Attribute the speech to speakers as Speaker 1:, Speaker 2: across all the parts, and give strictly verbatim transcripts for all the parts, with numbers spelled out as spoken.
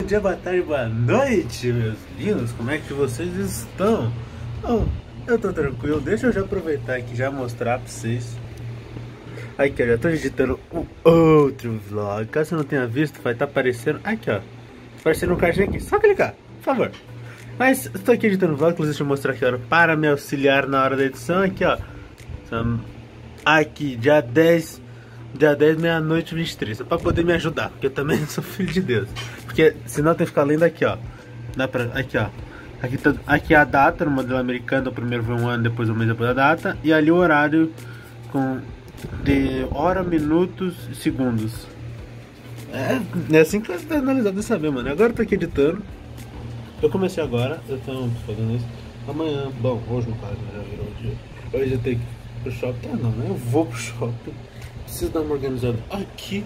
Speaker 1: dia, boa tarde, boa noite, meus lindos. Como é que vocês estão? Bom, eu tô tranquilo. Deixa eu já aproveitar aqui e já mostrar pra vocês. Aqui, ó, já tô editando um outro vlog. Caso você não tenha visto, vai estar tá aparecendo aqui, ó. Aparecendo um cardinho aqui, só clicar, por favor. Mas estou aqui editando o vlog, inclusive deixa eu mostrar aqui, ó, para me auxiliar na hora da edição. Aqui, ó. Aqui, dia dez, dia dez, meia-noite, vinte e três. Pra poder me ajudar, porque eu também sou filho de Deus. Porque senão tem que ficar lendo aqui, ó. Dá pra, aqui, ó. Aqui, tá, aqui é a data no modelo americano. O primeiro foi um ano, depois um mês depois da data. E ali o horário com de hora, minutos e segundos. É, é assim que você tá analisado de saber, mano. Agora eu tô aqui editando. Eu comecei agora, eu tô fazendo isso. Amanhã, bom, hoje no caso, já virou o dia. Hoje eu tenho que ir pro shopping. Ah, não, né? Eu vou pro shopping. Preciso dar uma organizada aqui.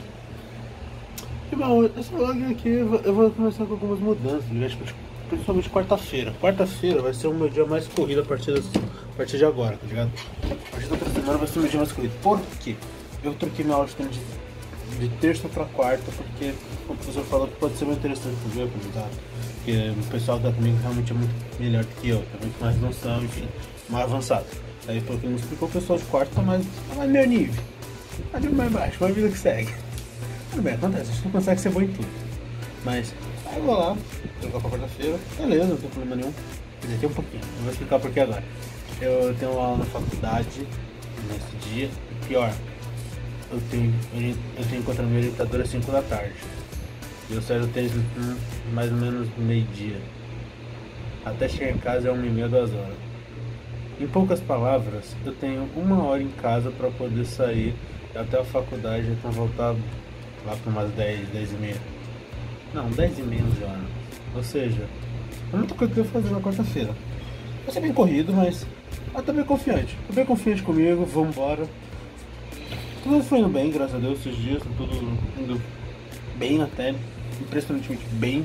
Speaker 1: E bom, esse vlog aqui eu vou começar com algumas mudanças, principalmente quarta-feira. Quarta-feira vai ser o meu dia mais corrido a partir, das, a partir de agora, tá ligado? A partir da outra semana vai ser o meu dia mais corrido. Por quê? Eu troquei minha aula de, de terça pra quarta, porque o professor falou que pode ser muito interessante pro meu, tá? Porque o pessoal que tá comigo realmente é muito melhor do que eu, tem muito mais noção, enfim, mais avançado. Aí porque não explicou, o pessoal de quarta tá mais, tá mais meu nível. Tá nível mais baixo, uma vida que segue. Tudo bem, acontece, a gente não consegue ser bom em tudo. Mas, aí eu vou lá, trocar pra quarta-feira, beleza, não tem problema nenhum. Quer dizer, tem um pouquinho, eu vou explicar por que agora. Eu tenho uma aula na faculdade nesse dia, e pior, eu tenho, eu tenho que encontrar minha orientadora às cinco da tarde. E eu saio do tênis mais ou menos meio-dia. Até chegar em casa é uma e meia, duas horas. Em poucas palavras, eu tenho uma hora em casa para poder sair até a faculdade, então voltar lá para umas dez, dez e meia. Não, dez e meia, onze horas. Ou seja, é muita coisa que eu vou fazer na quarta-feira. Vai ser bem corrido, mas eu tô bem confiante. Tô bem confiante comigo, vambora. Tudo foi indo bem, graças a Deus, esses dias, tudo indo bem até, impressionantemente bem.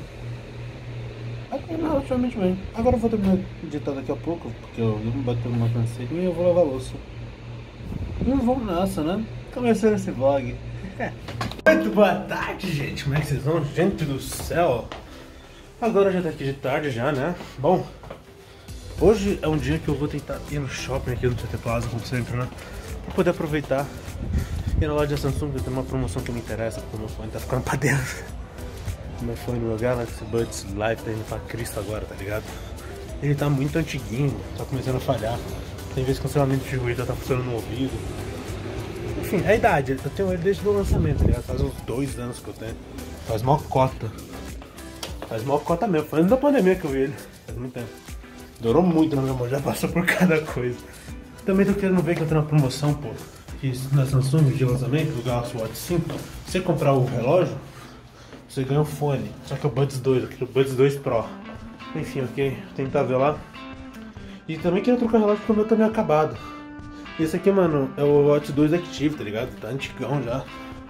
Speaker 1: Não, relativamente bem. Agora eu vou terminar de editar daqui a pouco, porque eu vou bater uma canseira e eu vou lavar a louça. E vamos nessa, né? Começando esse vlog. Muito boa tarde, gente. Como é que vocês vão? Gente do céu. Agora já tá aqui de tarde já, né? Bom, hoje é um dia que eu vou tentar ir no shopping aqui no T T Plaza, como sempre, né? Pra poder aproveitar e na loja da Samsung tem uma promoção que me interessa, porque o meu fone tá ficando pra dentro. O meu fone, meu Galaxy Buds Live tá indo pra Cristo agora, tá ligado? Ele tá muito antiguinho, tá começando a falhar. Tem vezes que o cancelamento de ruído tá funcionando no ouvido. Enfim, é a idade, eu tenho ele desde o lançamento, tá ligado? Faz uns dois anos que eu tenho. Faz mó cota. Faz mó cota mesmo, foi antes da pandemia que eu vi ele. Faz muito tempo. Durou muito na minha mão, já passou por cada coisa. Também tô querendo ver que eu tenho uma promoção, pô. Fiz na Samsung de lançamento, do Galaxy Watch cinco. Se você comprar o relógio, você ganha o fone. Só que é o Buds dois, aqui o Buds dois Pro. Enfim, ok, vou tentar ver lá. E também queria trocar o relógio porque o meu tá meio acabado. Esse aqui, mano, é o Watch dois Active, tá ligado? Tá antigão já.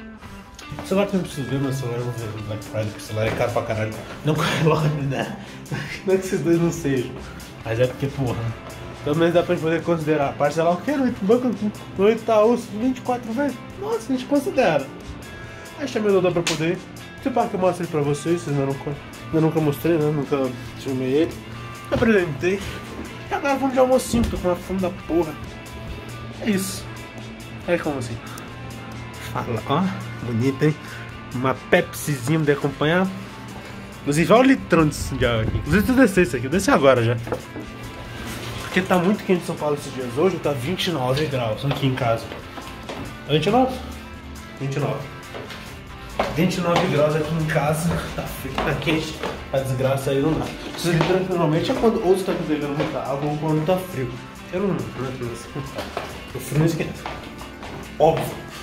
Speaker 1: O celular também preciso ver, meu celular eu vou ver no Black Friday, porque o celular é caro pra caralho. Não com relógio, né? Não é que esses dois não sejam. Mas é porque, porra, pelo menos dá pra gente poder considerar. Parcelar o que? No banco no Itaú, vinte e quatro vezes? Nossa, a gente considera. Aí chamei o Dodô pra poder ir. Se pá que eu mostrei pra vocês, vocês ainda nunca, eu nunca mostrei, né? Nunca filmei ele. Apresentei. E agora vamos de almocinho, tô com uma fome da porra. É isso. É como assim? Fala, ó, bonita, hein? Uma Pepsizinha de acompanhar. Inclusive, olha o litrão de água aqui. Inclusive, eu descer isso aqui, eu desci agora já. Porque tá muito quente em São Paulo esses dias. Hoje tá vinte e nove graus aqui em casa. vinte e nove? vinte e nove. vinte e nove graus aqui em casa. Tá frio, tá quente. A desgraça aí não dá. Esses litrões normalmente é quando ou você tá bebendo muita água ou quando tá frio. Eu não, não é frio assim. O frio não esquenta. Óbvio.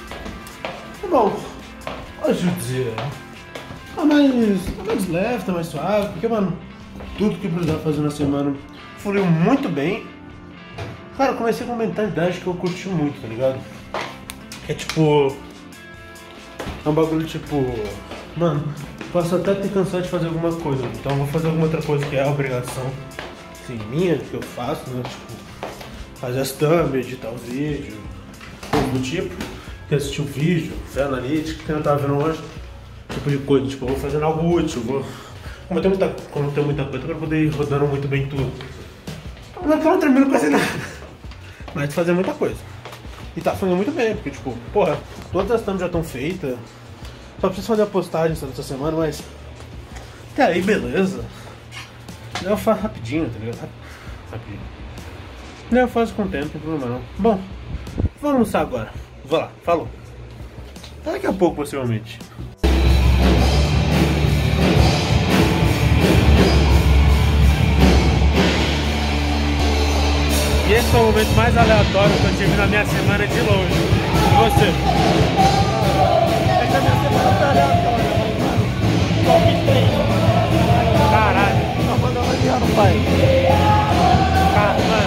Speaker 1: Tá bom. Hoje o dia tá mais, tá mais leve, tá mais suave. Porque, mano, tudo que eu precisava fazer na semana fluiu muito bem. Cara, eu comecei com uma mentalidade que eu curti muito, tá ligado? Que é tipo... É um bagulho tipo... Mano, posso até ter cansado de fazer alguma coisa, então eu vou fazer alguma outra coisa que é a obrigação, assim, minha, que eu faço, né? Tipo... Fazer as thumb, editar os vídeos, coisa do tipo, que assistir o vídeo, ver a analítica, que eu tava vendo hoje, tipo de coisa, tipo, eu vou fazendo algo útil, vou Como tem muita, como tem muita coisa, eu quero poder ir rodando muito bem tudo. Não quero terminar quase nada. Mas fazer muita coisa. E tá fazendo muito bem, porque tipo, porra, todas as thumbs já estão feitas. Só preciso fazer a postagem essa semana, mas até aí, beleza. Eu faço rapidinho, tá ligado? Rapidinho. Eu faço com tempo, não tem problema não. Bom, vou almoçar agora. Vou lá, falou. Daqui a pouco, possivelmente. E esse foi o momento mais aleatório que eu tive na minha semana de longe. E você? É que a minha semana tá aleatória, mano. Top três. Caralho. Não mandou aliar no pai. Cara, mano.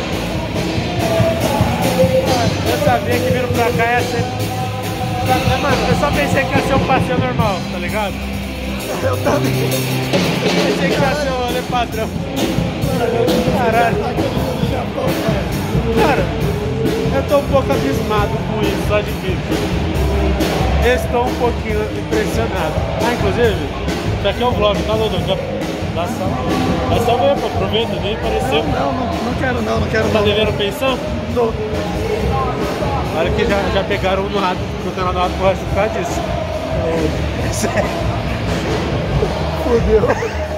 Speaker 1: Eu sabia que vindo pra cá ia ser... Mano, eu só pensei que ia ser um passeio normal, tá ligado? Eu também. Pensei que ia ser um rolê padrão. Caralho. Cara, eu tô um pouco abismado com isso, só de vídeo. Estou um pouquinho impressionado. Ah, inclusive, isso aqui é um vlog, tá, Dodô? Dá só, dá só ver, pô, aproveita, nem apareceu. Não, não, não quero não, não quero. Tá devendo pensão? Tô. Olha que já, já pegaram um no, rato, no canal do Rato por causa disso. É sério. Fudeu.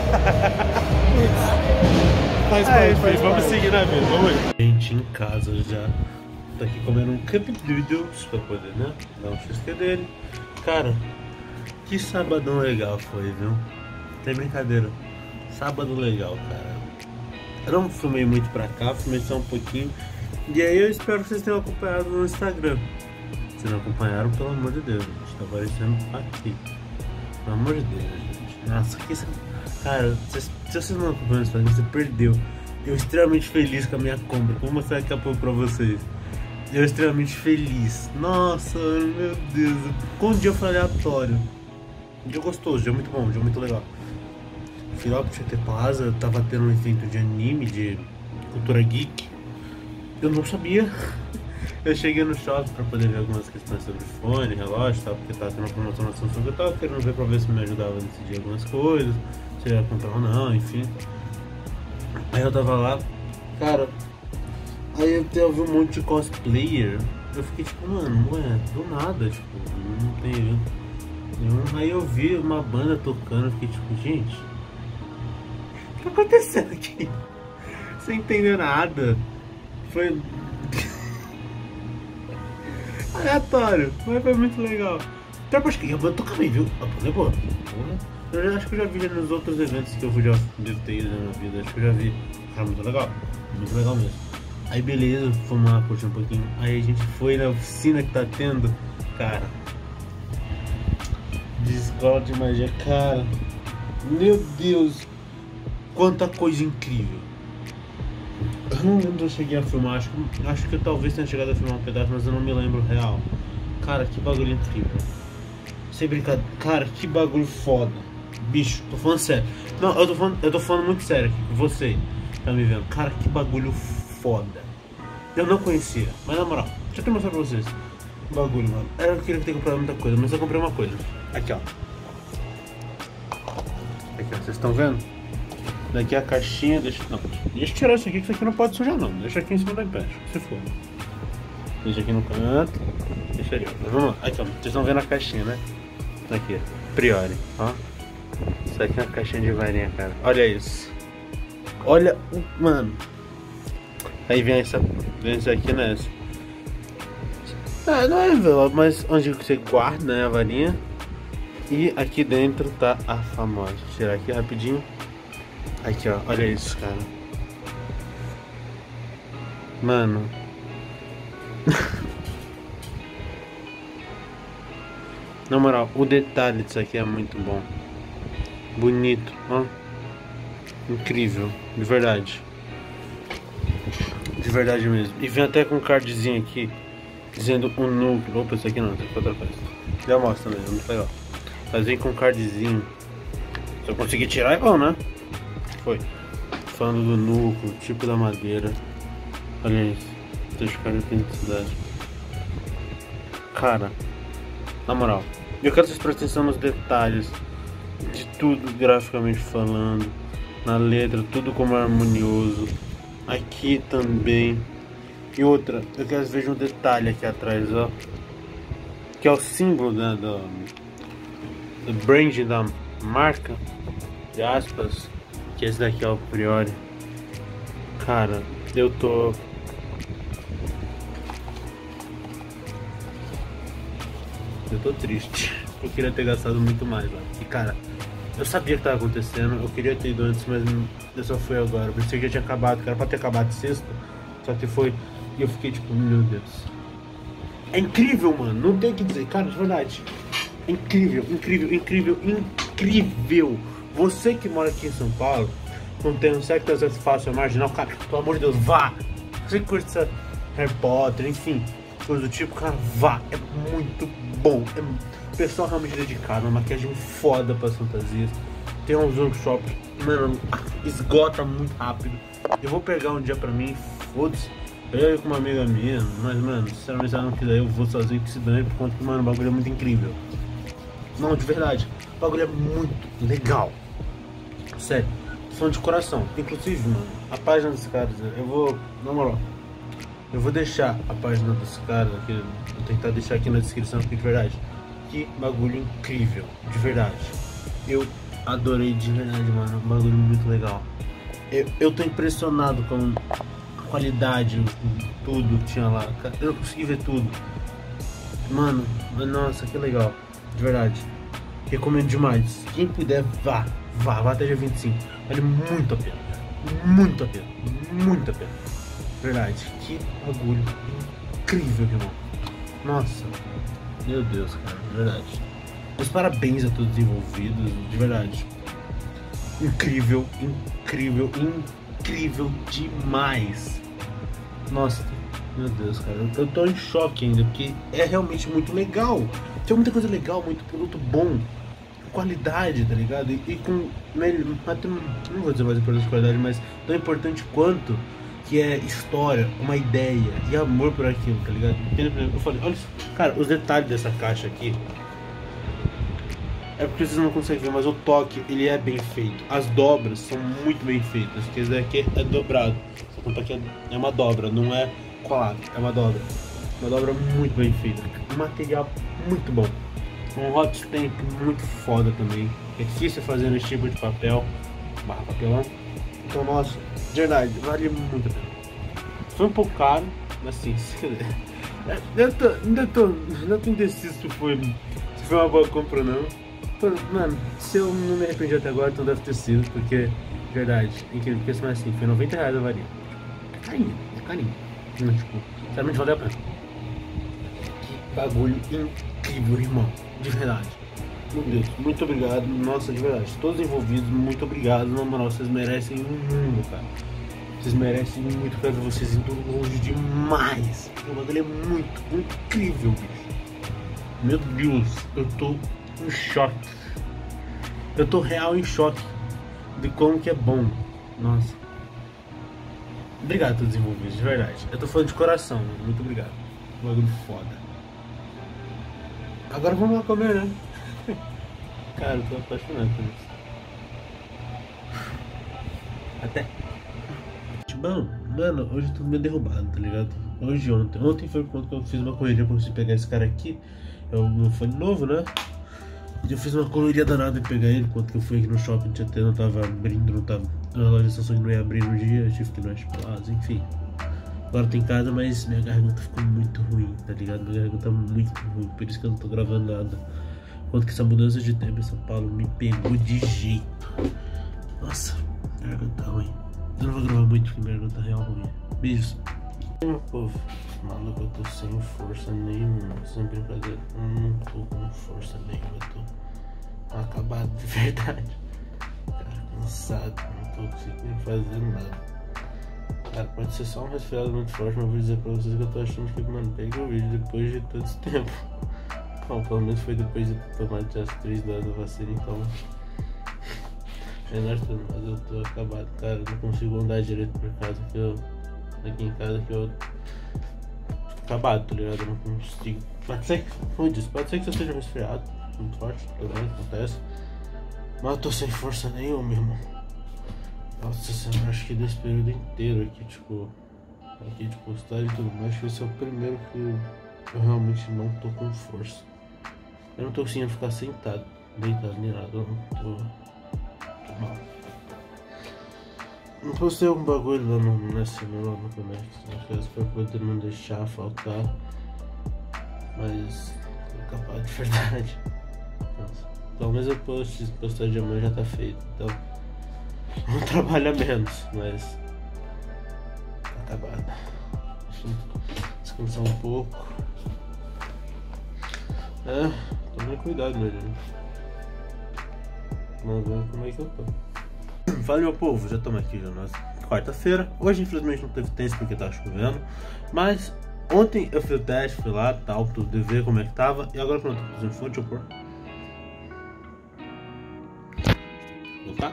Speaker 1: Mas é, foi, vamos seguir na vida, vamos aí. Gente em casa já tá aqui comendo um cup noodles pra poder, né, dar um xisque dele. Cara, que sabadão legal foi, viu? Tem brincadeira. Sábado legal, cara. Eu não filmei muito pra cá, filmei só um pouquinho. E aí eu espero que vocês tenham acompanhado no Instagram. Se não acompanharam, pelo amor de Deus, gente, tá aparecendo aqui. Pelo amor de Deus, gente. Nossa, que... Cara, se, se vocês não acompanham no Instagram, você perdeu. Eu extremamente feliz com a minha compra. Vou mostrar daqui a pouco pra vocês. Eu extremamente feliz. Nossa, meu Deus. Com um dia foi aleatório. Um dia gostoso, um dia muito bom, um dia muito legal. Fui lá pro Tietê Plaza, tava tendo um evento de anime, de cultura geek. Eu não sabia. Eu cheguei no shopping pra poder ver algumas questões sobre fone, relógio e tal, porque tava tendo uma promoção na Samsung. Eu tava querendo ver pra ver se me ajudava a decidir algumas coisas, se eu ia comprar ou não, enfim. Aí eu tava lá, cara, aí eu vi um monte de cosplayer. Eu fiquei tipo, mano, ué, do nada, tipo, não tem nenhum. Aí eu vi uma banda tocando, eu fiquei tipo, gente, o que tá acontecendo aqui? Sem entender nada. Foi aleatório, mas foi muito legal. Então, acho que a banda toca bem, viu? A banda é boa. Eu já, acho que eu já vi nos outros eventos que eu já devo ter ido na minha vida. Acho que eu já vi. Cara, muito legal. Muito legal mesmo. Aí beleza, fomos lá curtir um pouquinho. Aí a gente foi na oficina que tá tendo, cara, de escola de magia, cara. Meu Deus, quanta coisa incrível. Eu não lembro se eu cheguei a filmar, acho, acho que eu talvez tenha chegado a filmar um pedaço, mas eu não me lembro real. Cara, que bagulho incrível. Sem brincadeira, cara, que bagulho foda. Bicho, tô falando sério. Não, eu tô falando, eu tô falando muito sério aqui com você, tá me vendo? Cara, que bagulho foda. Eu não conhecia, mas na moral, deixa eu te mostrar pra vocês. Bagulho, mano. Eu queria ter comprado muita coisa, mas eu comprei uma coisa. Aqui, ó. Aqui, ó, vocês estão vendo? Daqui a caixinha, deixa... Não, deixa eu tirar isso aqui, que isso aqui não pode sujar não. Deixa aqui em cima da peixe, se for. Deixa aqui no canto. Deixa ali, ó. Mas vamos lá. Aqui, ó. Vocês estão vendo a caixinha, né? Aqui, ó. Priori, ó. Isso aqui é uma caixinha de varinha, cara. Olha isso. Olha o... Mano. Aí vem essa... Vem isso aqui nessa. Ah, não é envelope, mas onde você guarda, né, a varinha. E aqui dentro tá a famosa. Vou tirar aqui rapidinho. Aqui, ó, olha isso, cara. Mano. Na moral, o detalhe disso aqui é muito bom. Bonito, ó. Incrível, de verdade. De verdade mesmo. E vem até com um cardzinho aqui dizendo o núcleo. Opa, isso aqui não, isso aqui é outra coisa. Já mostra mesmo, muito legal. Mas vem com um cardzinho. Se eu conseguir tirar é bom, né? Foi. Falando do núcleo, tipo da madeira. Olha isso. Deixa eu ficar de autenticidade. Cara, na moral, eu quero que vocês prestem atenção nos detalhes de tudo graficamente falando, na letra, tudo como é harmonioso. Aqui também. E outra, eu quero ver um detalhe aqui atrás, ó, que é o símbolo, né, do, do branding da marca, de aspas, que esse daqui é o Priori. Cara, eu tô eu tô triste. Eu queria ter gastado muito mais lá. E cara, eu sabia que tava acontecendo, eu queria ter ido antes, mas eu só fui agora. Por isso que já tinha acabado, cara, pra ter acabado sexta, só que foi. E eu fiquei tipo, meu Deus. É incrível, mano, não tem o que dizer, cara, de verdade. É incrível, incrível, incrível, incrível. Você que mora aqui em São Paulo, não tem um certo às vezes fácil, marginal, cara, pelo amor de Deus, vá. Você curte essa Harry Potter, enfim, coisa do tipo, cara, vá. É muito bom. É um pessoal realmente dedicado, uma maquiagem foda para fantasias. Tem uns workshops, mano, esgota muito rápido. Eu vou pegar um dia pra mim, foda-se. Eu ia com uma amiga minha, mas mano, sinceramente se ela não quiser, eu vou sozinho que se dane, por conta que, mano, o bagulho é muito incrível. Não, de verdade, o bagulho é muito legal. Sério, são de coração. Inclusive, mano, a página dos caras, eu vou, na moral, eu vou deixar a página dos caras aqui, vou tentar deixar aqui na descrição, porque de verdade, que bagulho incrível, de verdade. Eu adorei de verdade, mano, um bagulho muito legal. Eu, eu tô impressionado com a qualidade, tudo que tinha lá, eu consegui ver tudo. Mano, nossa, que legal, de verdade. Recomendo demais. Quem puder, vá, vá, vá até dia vinte e cinco. Vale muito a pena, muito a pena, muito a pena. Verdade, que bagulho incrível, irmão. Nossa, meu Deus, cara, de verdade. Meus parabéns a todos os envolvidos, de verdade. Incrível, incrível, incrível demais. Nossa, meu Deus, cara, eu tô em choque ainda, porque é realmente muito legal. Tem muita coisa legal, muito produto bom, qualidade, tá ligado? E, e com, não vou dizer mais importante de qualidade, mas tão importante quanto, que é história, uma ideia e amor por aquilo, tá ligado? Eu falei, olha, cara, os detalhes dessa caixa aqui, é porque vocês não conseguem ver, mas o toque, ele é bem feito. As dobras são muito bem feitas, porque esse daqui é dobrado. Só conta que é uma dobra, não é colado, é uma dobra. Uma dobra muito bem feita, um material muito bom. Um hot stamp muito foda também. É difícil fazer nesse tipo de papel, barra papelão. Então, nossa, de verdade, vale muito a pena. Foi um pouco caro, mas assim, eu tô, ainda tô, ainda tô indeciso se foi, se foi uma boa compra ou não. Mano, se eu não me arrependi até agora, então deve ter sido, porque, de verdade, incrível, porque assim, assim, foi noventa reais a varinha. É carinho, é carinho. Não, tipo, realmente valeu a pena. Que bagulho incrível, irmão, de verdade. Meu Deus, muito obrigado, nossa, de verdade, todos envolvidos, muito obrigado, na moral, vocês merecem um mundo, cara. Vocês merecem muito, quero ver vocês indo longe demais. O bagulho é muito incrível, bicho. Meu Deus, eu tô em choque. Eu tô real em choque de como que é bom. Nossa. Obrigado a todos os envolvidos, de verdade. Eu tô falando de coração, muito obrigado. Um bagulho foda. Agora vamos lá comer, né? Cara, eu tô apaixonado por isso. Até. Bom, mano, hoje eu tô meio derrubado, tá ligado? Hoje ontem. Ontem foi por conta que eu fiz uma correria pra conseguir pegar esse cara aqui. É o meu fone novo, né? Eu fiz uma correria danada em pegar ele, enquanto que eu fui aqui no shopping, Tietê, não tava abrindo, não tava. A loja de Samsung não ia abrir no dia, eu tive que ir no Plaza, enfim. Agora tô em casa, mas minha garganta ficou muito ruim, tá ligado? Minha garganta tá muito ruim, por isso que eu não tô gravando nada. Enquanto que essa mudança de tempo em São Paulo me pegou de jeito. Nossa, minha garganta tá ruim. Eu não vou gravar muito porque minha garganta tá real ruim. Beijos. Meu povo, maluco, eu tô sem força nenhuma, sem brincadeira. Eu não tô com força nenhuma, eu tô acabado de verdade. Cara, cansado, não tô conseguindo fazer nada. Cara, pode ser só um resfriado muito forte, mas eu vou dizer pra vocês que eu tô achando que, mano, peguei o vídeo depois de todo esse tempo. Bom, pelo menos foi depois de tomar as três doses da vacina, então. Menor tudo, mas eu tô acabado, cara, eu não consigo andar direito por casa, que eu. Aqui em casa que eu. Acabado, tá ligado? Eu não consigo. Pode ser que. Como eu disse, pode ser que eu esteja resfriado muito forte, também acontece. Mas eu tô sem força nenhuma, irmão. Nossa senhora, acho que desse período inteiro aqui, tipo, aqui de postagem e tudo mais, esse é o primeiro que eu, eu realmente não tô com força. Eu não tô conseguindo ficar sentado, deitado nem nada, eu não tô, tô mal. Não postei algum bagulho lá no, nessa no, no Connect, acho que pra poder não deixar faltar, mas tô capaz de verdade. Nossa. Pelo menos eu posto, postar de amanhã já tá feito, então não trabalha menos, mas tá acabado. Deixa eu descansar um pouco. É, tomei cuidado, meu gente. Vamos ver como é que eu tô. Fala, meu povo, já estamos aqui já na quarta-feira. Hoje infelizmente não teve teste porque tá chovendo, mas ontem eu fiz o teste, fui lá, tal, tudo, ver como é que tava. E agora pronto, tô fazendo fonte, deixa eu pôr. Voltar?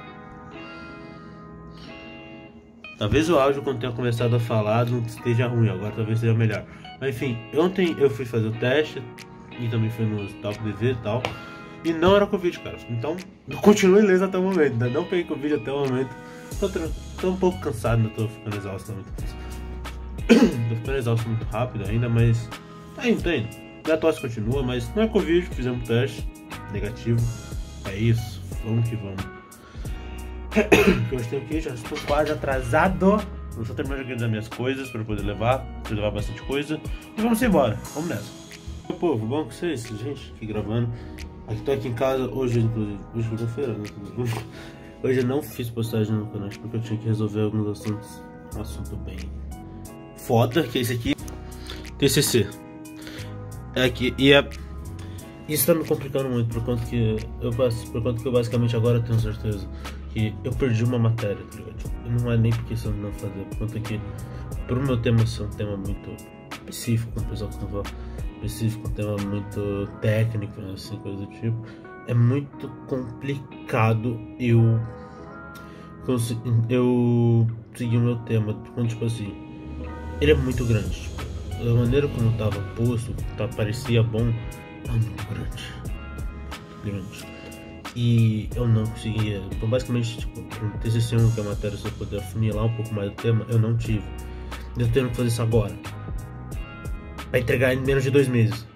Speaker 1: Talvez o áudio, quando tenha começado a falar, não esteja ruim, agora talvez seja melhor. Mas enfim, ontem eu fui fazer o teste e também fui no Talk D V e tal, e não era Covid, cara. Então eu continuo ileso até o momento, ainda não peguei Covid até o momento. Tô, tô um pouco cansado, ainda tô ficando exausto muito. Tô ficando exausto muito rápido ainda, mas tá indo, tá indo. Minha tosse continua, mas não é Covid, fizemos um teste negativo. É isso, vamos que vamos. Porque hoje tenho que ir, já estou quase atrasado. Eu só terminando de organizar minhas coisas para poder levar, para levar bastante coisa. E vamos embora, vamos nessa. Meu povo, bom com vocês, gente, aqui gravando. Aqui tô aqui em casa, hoje inclusive, hoje é quinta-feira, né? Hoje eu não fiz postagem no canal porque eu tinha que resolver alguns assuntos. Um assunto bem foda, que é esse aqui. T C C. É aqui, e é... Isso tá me complicando muito, por conta que eu, por conta que eu basicamente agora tenho certeza que eu perdi uma matéria, tá ligado? Tipo, não é nem por questão de não fazer, por conta que pro meu tema ser um tema muito específico, como o pessoal costuma falar, específico, um tema muito técnico, né, assim, coisa do tipo, é muito complicado eu eu seguir o meu tema, porque, tipo assim, ele é muito grande, tipo, a maneira como tava posto, tá, parecia bom, é muito grande, grande. E eu não conseguia, então basicamente, tipo, no T C C um, que é a matéria, se eu puder afunilar um pouco mais do tema, eu não tive. Eu tenho que fazer isso agora, pra entregar em menos de dois meses.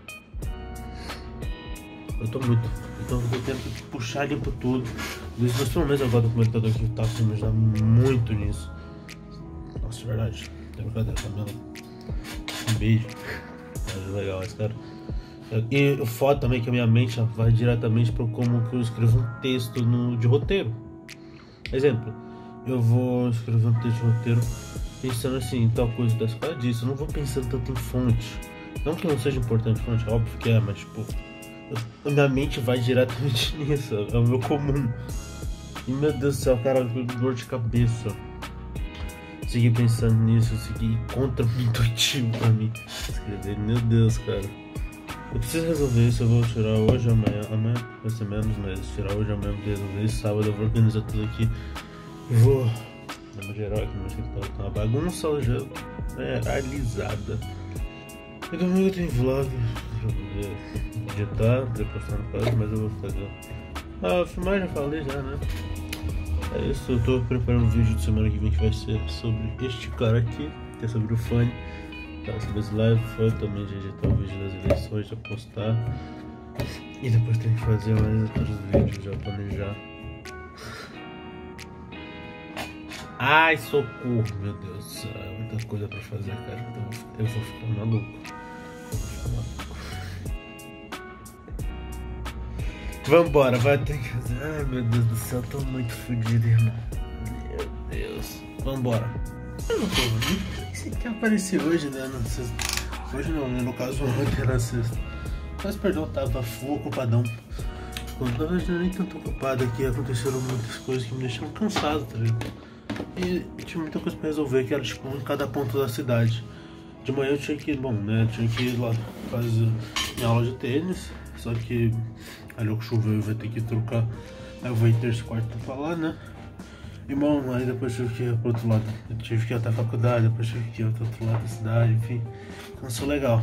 Speaker 1: Eu tô muito, então eu tenho que puxar limpo tudo. Mas pelo menos agora o computador aqui tá assim, me ajudando muito nisso. Nossa, é verdade, é brincadeira, Camila. Um beijo, é legal esse cara. E o foda também é que a minha mente vai diretamente para como que eu escrevo um texto no, de roteiro. Exemplo, eu vou escrever um texto de roteiro pensando assim, tal coisa da escola disso. Eu não vou pensando tanto em fonte. Não que não seja importante fonte, óbvio que é, mas tipo, eu, a minha mente vai diretamente nisso, é o meu comum. E meu Deus do céu, cara, dor de cabeça. Seguir pensando nisso, seguir contra-intuitivo pra mim escrever, meu Deus, cara. Eu preciso resolver isso, eu vou tirar hoje, amanhã, amanhã vai ser menos, mas tirar hoje, amanhã, vou resolver isso, sábado eu vou organizar tudo aqui e vou dar uma geral aqui no meu escritório, tá uma bagunça hoje, é, alisada. E domingo tem vlog pra poder editar, poder postar no caso, mas eu vou fazer. Ah, filmar já falei já, né? É isso, eu tô preparando um vídeo de semana que vem que vai ser sobre este cara aqui, que é sobre o Fanny. Tá, sobre esse live, foi também de editar o vídeo das eleições, já postar. E depois tem que fazer mais outros vídeos, já planejar. Ai, socorro, meu Deus do céu, é muita coisa pra fazer, cara. Então eu vou ficar maluco. Eu vou ficar maluco. Vambora, vai ter que fazer. Ai, meu Deus do céu, tô muito fodido, irmão. Meu Deus. Vambora. Eu não tô nem sei que apareceu hoje, né? Na sexta. Hoje não, né? No caso, ontem na sexta. Mas perdão, tava full ocupadão. Quando na verdade não é nem tanto ocupado aqui, aconteceram muitas coisas que me deixaram cansado, tá ligado? E tinha muita coisa pra resolver, que era tipo em cada ponto da cidade. De manhã eu tinha que ir, bom, né? Eu tinha que ir lá fazer minha aula de tênis. Só que ali o choveu e vai ter que trocar. Aí eu vou ir terça e quarta pra lá, né? E bom, aí depois tive que ir pro outro lado. Eu tive que ir até a faculdade, depois tive que ir pro outro lado da cidade, enfim. Cansou legal.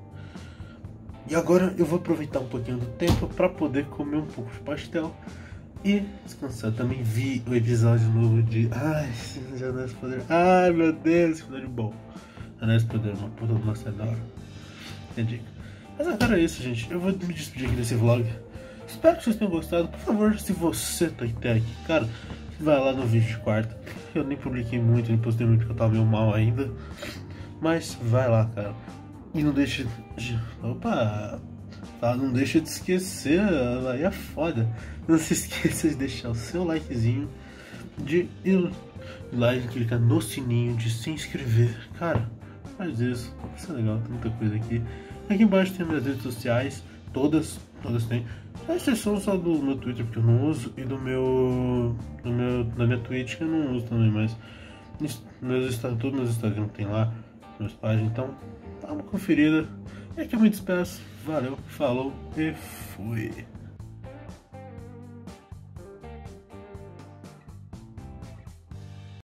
Speaker 1: E agora eu vou aproveitar um pouquinho do tempo pra poder comer um pouco de pastel. e descansar. Também vi o episódio novo de... Ai, de Anéis do Poder. Ai, meu Deus, esse episódio bom. Anéis do Poder, uma puta de uma série da hora. Entendi. Mas agora é isso, gente. Eu vou me despedir aqui desse vlog. Espero que vocês tenham gostado. Por favor, se você tá até aqui, cara, vai lá no vídeo de quarta. Eu nem publiquei muito, nem postei muito, porque eu tava meio mal ainda. Mas vai lá, cara. E não deixe de... Opa! Tá, não deixa de esquecer, aí é foda. Não se esqueça de deixar o seu likezinho, de ir lá e clicar no sininho, de se inscrever. Cara, faz isso, isso é legal, tem muita coisa aqui. Aqui embaixo tem minhas redes sociais, todas, todas tem. A exceção só do meu Twitter, porque eu não uso, e do meu, do meu da minha Twitch, que eu não uso também, mas meus, todos meus Instagram tem lá, meus páginas, então dá uma conferida. E aqui eu me despeço. Valeu, falou e fui.